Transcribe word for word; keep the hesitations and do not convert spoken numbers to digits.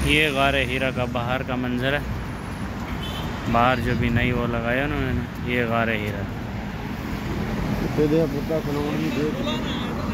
ये गारे हीरा का बाहर का मंजर है। बाहर जो भी नई वो लगाया उन्होंने, ये गारे हीरा।